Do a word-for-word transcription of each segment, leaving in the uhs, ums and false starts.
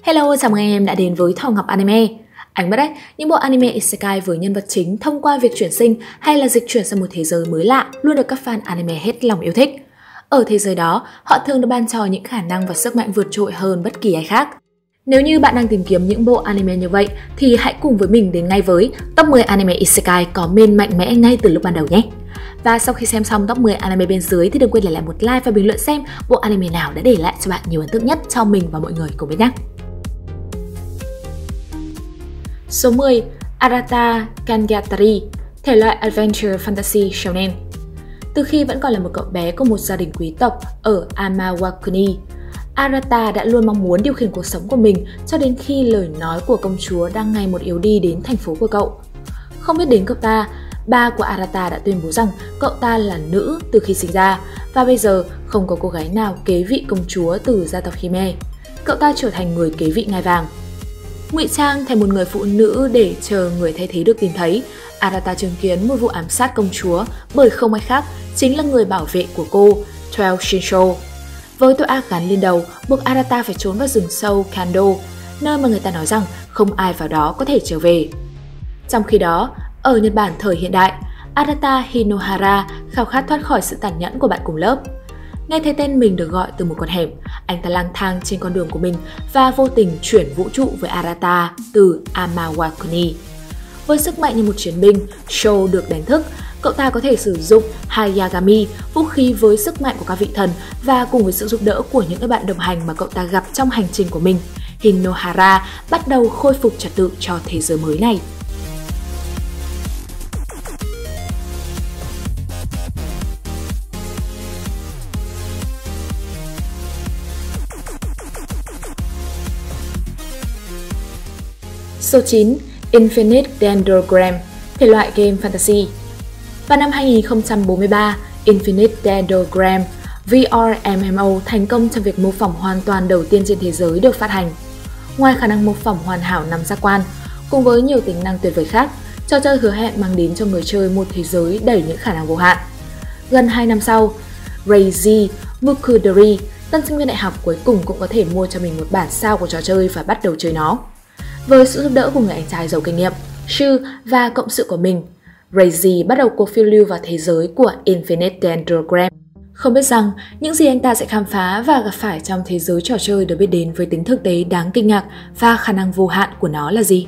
Hello, chào mừng anh em đã đến với Thỏ Ngọc Anime. Anh biết đấy, những bộ anime isekai với nhân vật chính thông qua việc chuyển sinh hay là dịch chuyển sang một thế giới mới lạ luôn được các fan anime hết lòng yêu thích. Ở thế giới đó, họ thường được ban cho những khả năng và sức mạnh vượt trội hơn bất kỳ ai khác. Nếu như bạn đang tìm kiếm những bộ anime như vậy thì hãy cùng với mình đến ngay với top mười anime isekai có main mạnh mẽ ngay từ lúc ban đầu nhé. Và sau khi xem xong top mười anime bên dưới thì đừng quên để lại một like và bình luận xem bộ anime nào đã để lại cho bạn nhiều ấn tượng nhất cho mình và mọi người cùng với nhé. Số mười. Arata Kangatari, thể loại Adventure Fantasy Shonen. Từ khi vẫn còn là một cậu bé của một gia đình quý tộc ở Amawakuni, Arata đã luôn mong muốn điều khiển cuộc sống của mình cho đến khi lời nói của công chúa đang ngày một yếu đi đến thành phố của cậu. Không biết đến cậu ta, ba của Arata đã tuyên bố rằng cậu ta là nữ từ khi sinh ra và bây giờ không có cô gái nào kế vị công chúa từ gia tộc Hime. Cậu ta trở thành người kế vị ngai vàng. Ngụy trang thành một người phụ nữ để chờ người thay thế được tìm thấy, Arata chứng kiến một vụ ám sát công chúa bởi không ai khác chính là người bảo vệ của cô, Twelve Shinsho. Với tội ác gắn lên đầu, buộc Arata phải trốn vào rừng sâu Kando, nơi mà người ta nói rằng không ai vào đó có thể trở về. Trong khi đó, ở Nhật Bản thời hiện đại, Arata Hinohara khao khát thoát khỏi sự tàn nhẫn của bạn cùng lớp. Nghe thấy tên mình được gọi từ một con hẻm, anh ta lang thang trên con đường của mình và vô tình chuyển vũ trụ với Arata từ Amawakuni. Với sức mạnh như một chiến binh, Sho được đánh thức, cậu ta có thể sử dụng Hayagami, vũ khí với sức mạnh của các vị thần, và cùng với sự giúp đỡ của những người bạn đồng hành mà cậu ta gặp trong hành trình của mình, Hinohara bắt đầu khôi phục trật tự cho thế giới mới này. Số chín. Infinite Dendrogram, thể loại game fantasy. Vào năm hai nghìn không trăm bốn mươi ba, Infinite Dendrogram vê rờ em em o thành công trong việc mô phỏng hoàn toàn đầu tiên trên thế giới được phát hành. Ngoài khả năng mô phỏng hoàn hảo năm giác quan, cùng với nhiều tính năng tuyệt vời khác, trò chơi hứa hẹn mang đến cho người chơi một thế giới đầy những khả năng vô hạn. Gần hai năm sau, Reiji Mukudori, tân sinh viên đại học cuối cùng cũng có thể mua cho mình một bản sao của trò chơi và bắt đầu chơi nó. Với sự giúp đỡ của người anh trai giàu kinh nghiệm, Shu và cộng sự của mình, Reiji bắt đầu cuộc phiêu lưu vào thế giới của Infinite Dendrogram. Không biết rằng những gì anh ta sẽ khám phá và gặp phải trong thế giới trò chơi được biết đến với tính thực tế đáng kinh ngạc và khả năng vô hạn của nó là gì?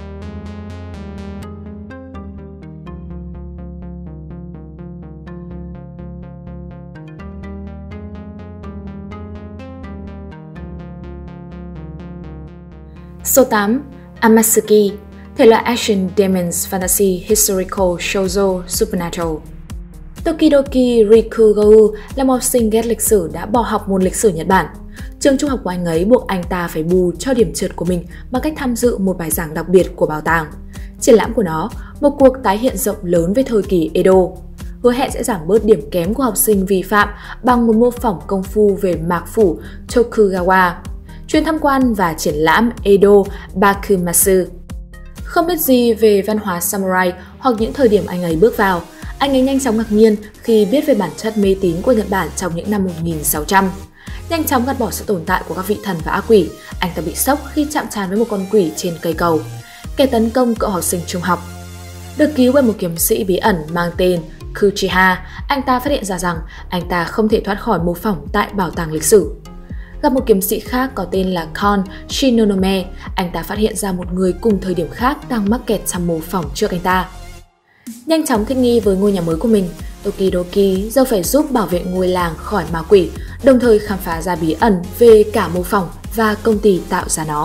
Số tám. Amatsuki, thể loại Action Demons Fantasy Historical Shoujo Supernatural. Tokidoki Rikugou là một học sinh ghét lịch sử đã bỏ học môn lịch sử Nhật Bản. Trường trung học của anh ấy buộc anh ta phải bù cho điểm trượt của mình bằng cách tham dự một bài giảng đặc biệt của bảo tàng. Triển lãm của nó, một cuộc tái hiện rộng lớn về thời kỳ Edo, hứa hẹn sẽ giảm bớt điểm kém của học sinh vi phạm bằng một mô phỏng công phu về mạc phủ Tokugawa, chuyến tham quan và triển lãm Edo Bakumatsu. Không biết gì về văn hóa samurai hoặc những thời điểm anh ấy bước vào, anh ấy nhanh chóng ngạc nhiên khi biết về bản chất mê tín của Nhật Bản trong những năm một nghìn sáu trăm. Nhanh chóng gạt bỏ sự tồn tại của các vị thần và ác quỷ, anh ta bị sốc khi chạm trán với một con quỷ trên cây cầu, kẻ tấn công cậu học sinh trung học. Được cứu bởi một kiếm sĩ bí ẩn mang tên Kuchiha, anh ta phát hiện ra rằng anh ta không thể thoát khỏi mô phỏng tại bảo tàng lịch sử. Gặp một kiếm sĩ khác có tên là Kon Shinonome, anh ta phát hiện ra một người cùng thời điểm khác đang mắc kẹt trong mô phỏng trước anh ta. Nhanh chóng thích nghi với ngôi nhà mới của mình, Tokidoki giờ phải giúp bảo vệ ngôi làng khỏi ma quỷ, đồng thời khám phá ra bí ẩn về cả mô phỏng và công ty tạo ra nó.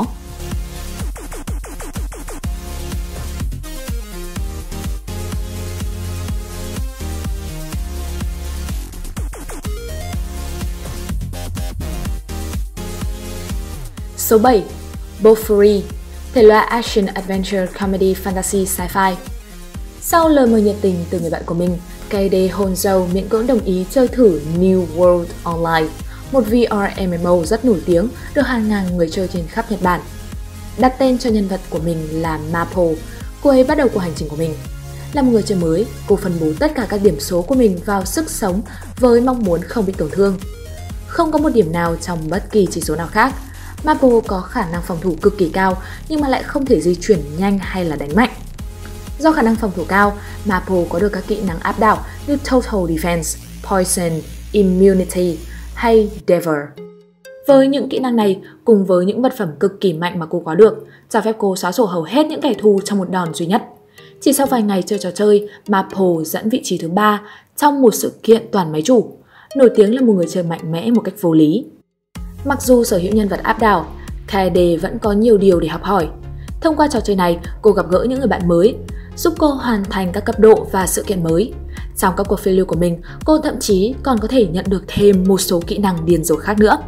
Số bảy. Bofuri, thể loại Action Adventure Comedy Fantasy Sci-Fi. Sau lời mời nhiệt tình từ người bạn của mình, Kaede Honjo miễn cưỡng đồng ý chơi thử New World Online, một vê rờ em em o rất nổi tiếng được hàng ngàn người chơi trên khắp Nhật Bản. Đặt tên cho nhân vật của mình là Mapo, cô ấy bắt đầu cuộc hành trình của mình. Là một người chơi mới, cô phân bố tất cả các điểm số của mình vào sức sống với mong muốn không bị tổn thương. Không có một điểm nào trong bất kỳ chỉ số nào khác. Mapo có khả năng phòng thủ cực kỳ cao nhưng mà lại không thể di chuyển nhanh hay là đánh mạnh. Do khả năng phòng thủ cao, Mapo có được các kỹ năng áp đảo như Total Defense, Poison, Immunity hay Devour. Với những kỹ năng này, cùng với những vật phẩm cực kỳ mạnh mà cô có được, cho phép cô xóa sổ hầu hết những kẻ thù trong một đòn duy nhất. Chỉ sau vài ngày chơi trò chơi, Mapo dẫn vị trí thứ ba trong một sự kiện toàn máy chủ, nổi tiếng là một người chơi mạnh mẽ một cách vô lý. Mặc dù sở hữu nhân vật áp đảo, Kaede vẫn có nhiều điều để học hỏi. Thông qua trò chơi này, cô gặp gỡ những người bạn mới, giúp cô hoàn thành các cấp độ và sự kiện mới. Trong các cuộc phiêu lưu của mình, cô thậm chí còn có thể nhận được thêm một số kỹ năng điên rồ khác nữa.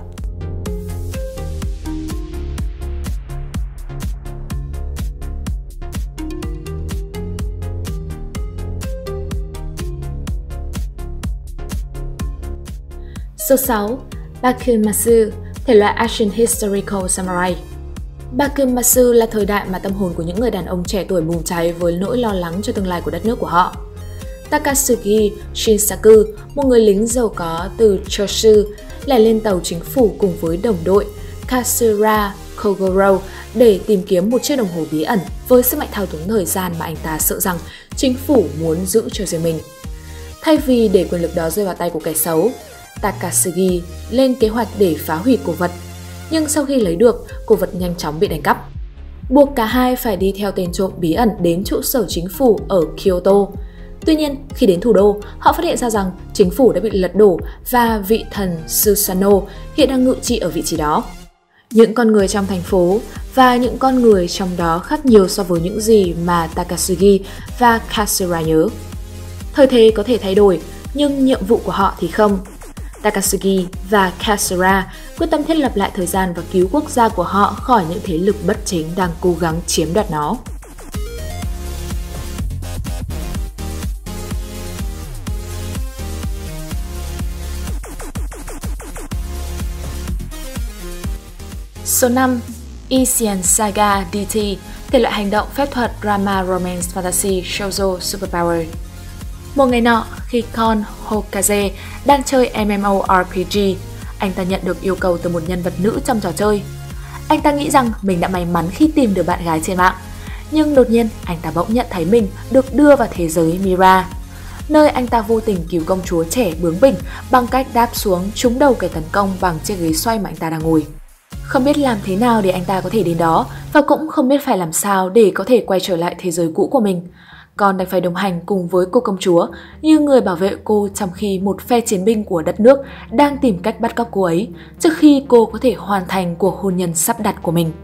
Số sáu. Bakumatsu, thể loại Action Historical Samurai. Bakumatsu là thời đại mà tâm hồn của những người đàn ông trẻ tuổi bùng cháy với nỗi lo lắng cho tương lai của đất nước của họ. Takatsuki Shinsaku, một người lính giàu có từ Choshu, lẻ lên tàu chính phủ cùng với đồng đội Katsura Kogoro để tìm kiếm một chiếc đồng hồ bí ẩn với sức mạnh thao túng thời gian mà anh ta sợ rằng chính phủ muốn giữ cho riêng mình. Thay vì để quyền lực đó rơi vào tay của kẻ xấu, Takatsuki lên kế hoạch để phá hủy cổ vật, nhưng sau khi lấy được, cổ vật nhanh chóng bị đánh cắp. Buộc cả hai phải đi theo tên trộm bí ẩn đến trụ sở chính phủ ở Kyoto. Tuy nhiên, khi đến thủ đô, họ phát hiện ra rằng chính phủ đã bị lật đổ và vị thần Susanoo hiện đang ngự trị ở vị trí đó. Những con người trong thành phố và những con người trong đó khác nhiều so với những gì mà Takatsuki và Katsura nhớ. Thời thế có thể thay đổi, nhưng nhiệm vụ của họ thì không. Takatsuki và Katsura quyết tâm thiết lập lại thời gian và cứu quốc gia của họ khỏi những thế lực bất chính đang cố gắng chiếm đoạt nó. Số năm. Issei Saga đê tê, thể loại hành động phép thuật drama romance fantasy shoujo superpower. Một ngày nọ, khi Kon Hokaze đang chơi em em o rờ pê giê, anh ta nhận được yêu cầu từ một nhân vật nữ trong trò chơi. Anh ta nghĩ rằng mình đã may mắn khi tìm được bạn gái trên mạng, nhưng đột nhiên anh ta bỗng nhận thấy mình được đưa vào thế giới Mira, nơi anh ta vô tình cứu công chúa trẻ bướng bỉnh bằng cách đáp xuống trúng đầu kẻ tấn công bằng chiếc ghế xoay mà anh ta đang ngồi. Không biết làm thế nào để anh ta có thể đến đó, và cũng không biết phải làm sao để có thể quay trở lại thế giới cũ của mình. Con đành phải đồng hành cùng với cô công chúa như người bảo vệ cô trong khi một phe chiến binh của đất nước đang tìm cách bắt cóc cô ấy trước khi cô có thể hoàn thành cuộc hôn nhân sắp đặt của mình.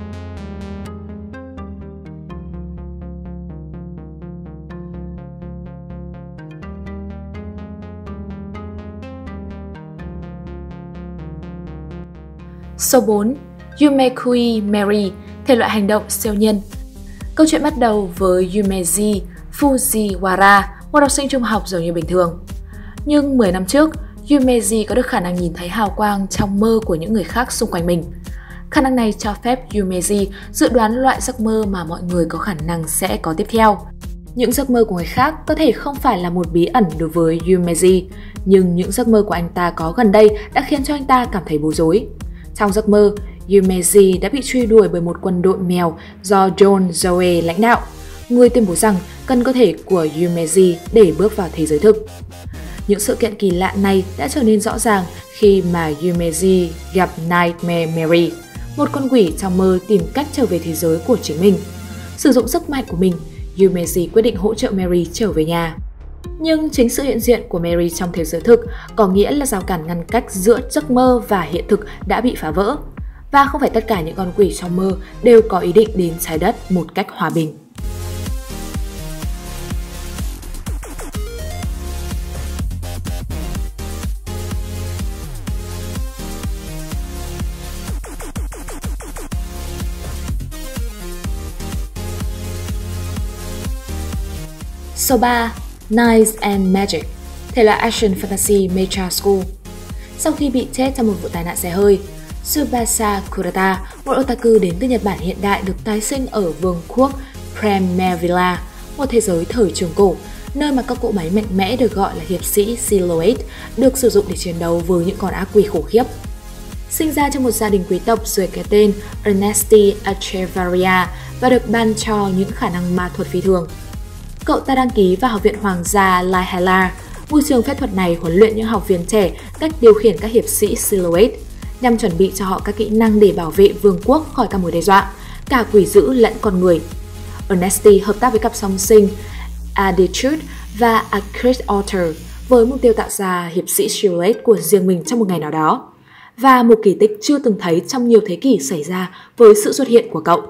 Số bốn. Yumekui Mary, thể loại hành động siêu nhân. Câu chuyện bắt đầu với Yumeji Fujiwara, một học sinh trung học giống như bình thường. Nhưng mười năm trước, Yumeji có được khả năng nhìn thấy hào quang trong mơ của những người khác xung quanh mình. Khả năng này cho phép Yumeji dự đoán loại giấc mơ mà mọi người có khả năng sẽ có tiếp theo. Những giấc mơ của người khác có thể không phải là một bí ẩn đối với Yumeji, nhưng những giấc mơ của anh ta có gần đây đã khiến cho anh ta cảm thấy bối rối. Trong giấc mơ, Yumeji đã bị truy đuổi bởi một quân đội mèo do John Zoe lãnh đạo, người tuyên bố rằng cần cơ thể của Yumeji để bước vào thế giới thực. Những sự kiện kỳ lạ này đã trở nên rõ ràng khi mà Yumeji gặp Nightmare Mary, một con quỷ trong mơ tìm cách trở về thế giới của chính mình. Sử dụng sức mạnh của mình, Yumeji quyết định hỗ trợ Mary trở về nhà. Nhưng chính sự hiện diện của Mary trong thế giới thực có nghĩa là rào cản ngăn cách giữa giấc mơ và hiện thực đã bị phá vỡ. Và không phải tất cả những con quỷ trong mơ đều có ý định đến trái đất một cách hòa bình. Số ba. Knives and Magic, thể loại Action Fantasy Mecha School. Sau khi bị chết trong một vụ tai nạn xe hơi, Tsubasa Kurata, một otaku đến từ Nhật Bản hiện đại, được tái sinh ở vương quốc Primavilla, một thế giới thời trường cổ, nơi mà các cỗ máy mạnh mẽ được gọi là hiệp sĩ Silhouette được sử dụng để chiến đấu với những con ác quỷ khủng khiếp. Sinh ra trong một gia đình quý tộc dưới cái tên Ernesti Echevarria và được ban cho những khả năng ma thuật phi thường. Cậu ta đăng ký vào Học viện Hoàng gia La Hela. Ngôi trường phép thuật này huấn luyện những học viên trẻ cách điều khiển các hiệp sĩ Silhouette, nhằm chuẩn bị cho họ các kỹ năng để bảo vệ vương quốc khỏi các mối đe dọa, cả quỷ dữ lẫn con người. Ernesti hợp tác với cặp song sinh Adétude và Acrid Alter với mục tiêu tạo ra hiệp sĩ Silhouette của riêng mình trong một ngày nào đó. Và một kỳ tích chưa từng thấy trong nhiều thế kỷ xảy ra với sự xuất hiện của cậu.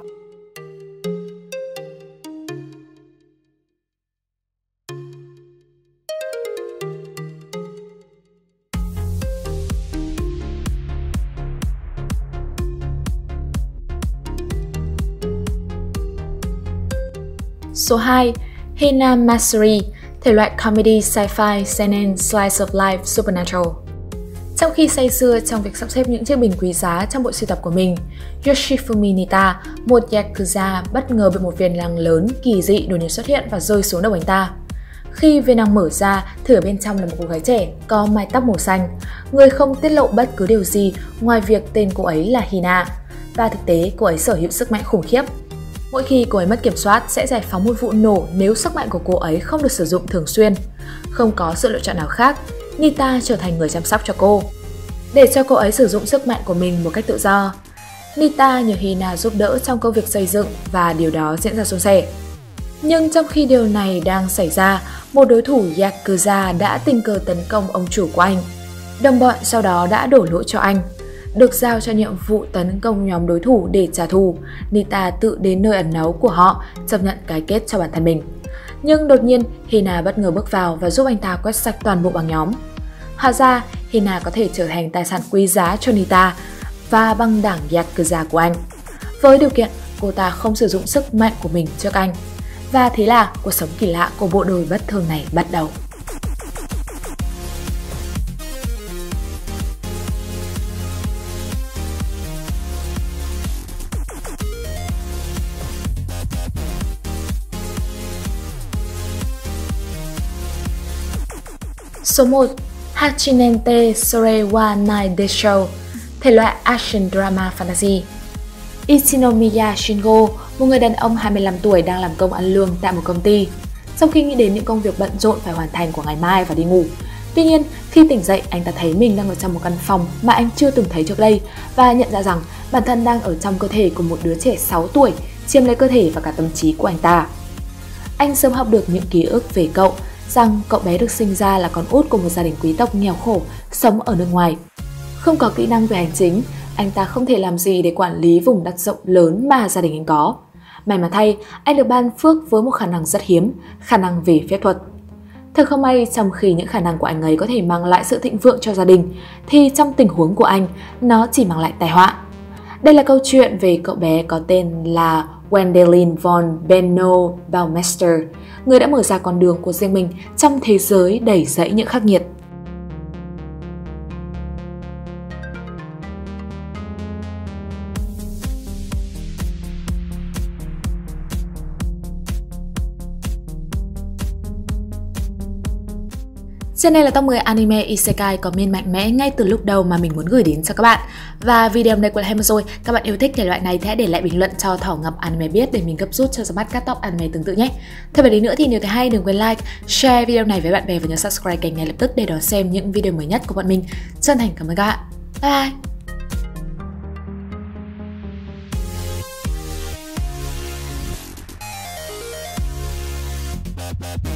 Số hai. Hina Masuri, thể loại comedy sci-fi seinen slice of life supernatural. Trong khi say sưa trong việc sắp xếp những chiếc bình quý giá trong bộ sưu tập của mình, Yoshifumi Nita, một yakuza, bất ngờ bị một viên năng lớn kỳ dị đột nhiên xuất hiện và rơi xuống đầu anh ta. Khi viên năng mở ra, thì ở bên trong là một cô gái trẻ có mái tóc màu xanh. Người không tiết lộ bất cứ điều gì ngoài việc tên cô ấy là Hina, và thực tế cô ấy sở hữu sức mạnh khủng khiếp. Mỗi khi cô ấy mất kiểm soát sẽ giải phóng một vụ nổ nếu sức mạnh của cô ấy không được sử dụng thường xuyên. Không có sự lựa chọn nào khác, Nita trở thành người chăm sóc cho cô, để cho cô ấy sử dụng sức mạnh của mình một cách tự do. Nita nhờ Hina giúp đỡ trong công việc xây dựng và điều đó diễn ra suôn sẻ. Nhưng trong khi điều này đang xảy ra, một đối thủ yakuza đã tình cờ tấn công ông chủ của anh. Đồng bọn sau đó đã đổ lỗi cho anh. Được giao cho nhiệm vụ tấn công nhóm đối thủ để trả thù, Nita tự đến nơi ẩn náu của họ, chấp nhận cái kết cho bản thân mình. Nhưng đột nhiên, Hina bất ngờ bước vào và giúp anh ta quét sạch toàn bộ băng nhóm. Hóa ra, Hina có thể trở thành tài sản quý giá cho Nita và băng đảng yakuza của anh, với điều kiện cô ta không sử dụng sức mạnh của mình trước anh. Và thế là cuộc sống kỳ lạ của bộ đôi bất thường này bắt đầu. Số một. Hachinente Sore wa Nai Desho, thể loại action drama fantasy. Ichinomiya Shingo, một người đàn ông hai mươi lăm tuổi đang làm công ăn lương tại một công ty. Sau khi nghĩ đến những công việc bận rộn phải hoàn thành của ngày mai và đi ngủ. Tuy nhiên, khi tỉnh dậy, anh ta thấy mình đang ở trong một căn phòng mà anh chưa từng thấy trước đây và nhận ra rằng bản thân đang ở trong cơ thể của một đứa trẻ sáu tuổi, chiếm lấy cơ thể và cả tâm trí của anh ta. Anh sớm học được những ký ức về cậu, rằng cậu bé được sinh ra là con út của một gia đình quý tộc nghèo khổ, sống ở nước ngoài. Không có kỹ năng về hành chính, anh ta không thể làm gì để quản lý vùng đất rộng lớn mà gia đình anh có. May mà thay, anh được ban phước với một khả năng rất hiếm, khả năng về phép thuật. Thật không may, trong khi những khả năng của anh ấy có thể mang lại sự thịnh vượng cho gia đình, thì trong tình huống của anh, nó chỉ mang lại tai họa. Đây là câu chuyện về cậu bé có tên là Wendelin von Benno Baumeister, người đã mở ra con đường của riêng mình trong thế giới đầy rẫy những khắc nghiệt. Trên đây là top mười anime Isekai có main mạnh mẽ ngay từ lúc đầu mà mình muốn gửi đến cho các bạn. Và video này của Hem rồi, các bạn yêu thích thể loại này thì hãy để lại bình luận cho Thỏ Ngọc Anime biết để mình gấp rút cho ra mắt các top anime tương tự nhé. Thêm vào đấy nữa thì nếu thấy hay đừng quên like, share video này với bạn bè và nhớ subscribe kênh ngay lập tức để đón xem những video mới nhất của bọn mình. Chân thành cảm ơn các bạn. Bye bye!